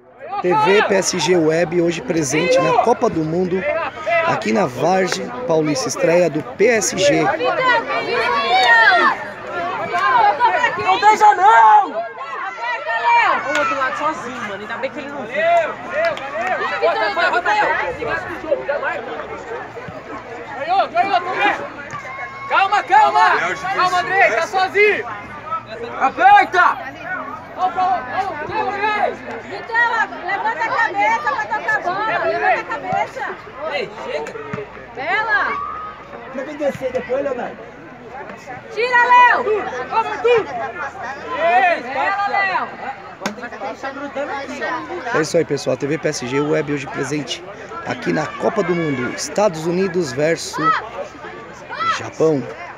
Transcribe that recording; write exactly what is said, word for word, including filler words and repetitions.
T V P S G Web hoje presente na Copa do Mundo, aqui na Vargem Paulista, estreia do P S G. Não deixa não! Aperta, Léo! O outro lado sozinho, mano. Ainda bem que ele não viu. Ganhou, ganhou, calma, calma! Calma, Andrei, tá sozinho! Aperta! Vitela, levanta a cabeça pra tocar a bola! Levanta a cabeça! Ei, chega! Bela! Pra mim descer depois, Leonardo. Tira, Léo! Vamos, tu! Bela, Léo! É isso aí, pessoal. T V P S G Web hoje presente aqui na Copa do Mundo, Estados Unidos versus Japão.